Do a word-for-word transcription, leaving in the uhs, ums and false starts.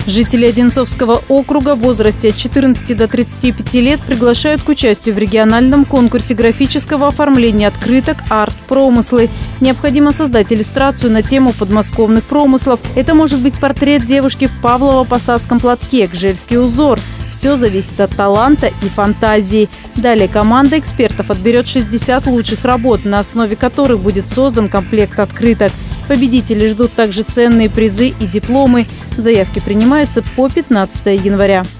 Жители Одинцовского округа в возрасте от четырнадцати до тридцати пяти лет приглашают к участию в региональном конкурсе графического оформления открыток «Арт-промыслы». Необходимо создать иллюстрацию на тему подмосковных промыслов. Это может быть портрет девушки в павлово-посадском платке, гжельский узор. Все зависит от таланта и фантазии. Далее команда экспертов отберет шестьдесят лучших работ, на основе которых будет создан комплект открыток. Победители ждут также ценные призы и дипломы. Заявки принимаются по пятнадцатое января.